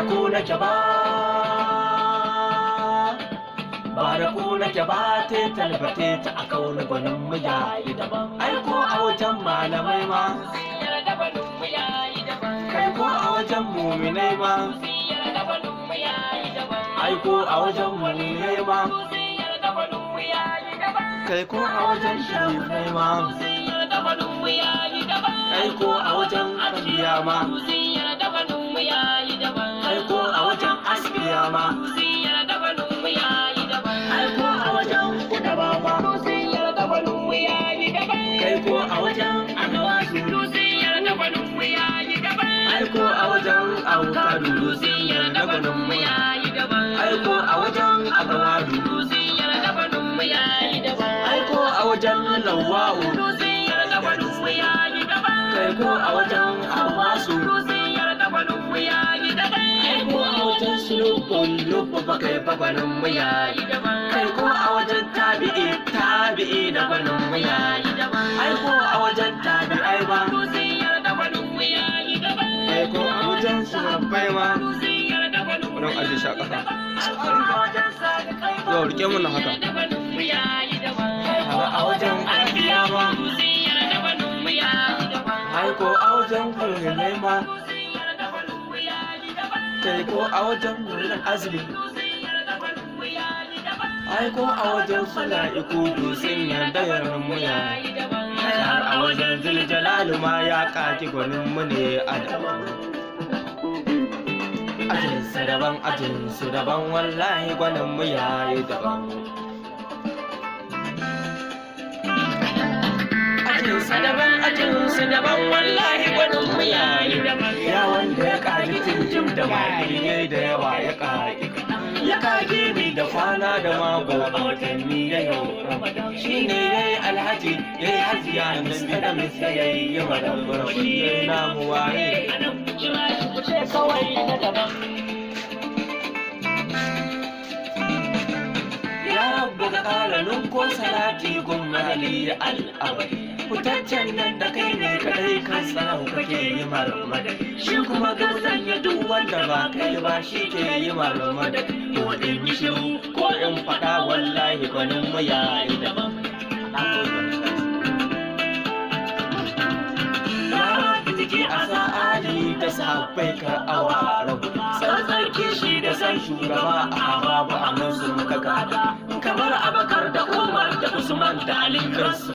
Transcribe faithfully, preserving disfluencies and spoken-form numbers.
ku nake ba ba da ku nake ba te talbate ta a kauna gwanin mu yayi daban ai ko a wajen malamai ma kai ko a wajen muminai ma ai ko a wajen muminai ma kai ko a wajen shirifai ma kai ko a wajen abiya ma kai ko a wajen asbiya ma kai ko a wajen kudaba ma kai ko a wajen anawasu ai ko a wajen aukadu na gwanin mu ai ko a wajen agawadu ai ko a wajen lawa'u kai ko a wajen awasu kai ko a wajen sulubun lubu ba kai ba gwanin mu kai ko a wajen tabi'i tabi'i da gwanin mu ai ko a wajen tabi'ai ba kai ko a wajen surabbai ma wannan aje sha ƙasa yau rike mun haka a wajen albiya ma ai ko a wajen kulhulai ma kai ko a wajen nurin azumi ai ko a wajen sula'iku dusin yarda yaran mu ya har a wajen ziljalalu ma ya kaki gwanin mu ne a daban ajinsu daban ajinsu daban wallahi gwanin mu yayi daban ajinsu daban ajinsu daban wallahi gwanin mu yayi daban ya wanda ya kaji tinjim da makirye da yawa ya kaki ya kage ni da kwana da mako a watanni ya yau shi ne ya yi alhaji ya yi hajiya da da misa ya yi yi madabbar wanda namu waye ya rabu ga ƙaranin ko salati gumali al'abari fitaccen nan da kai ne kadai kan sanau kake yi marmada shi kuma gauzan ya duk wanda ba kai ba shi ke yi marmada ko in yi shiru ko in faɗa wallahi gwanin mu yayi daban jiki a sa'adi da sahabbai kar awa rabu tsantsar kishi da san shugaba a babu a nan sun muka gada kamar abakar da umar da usman da ali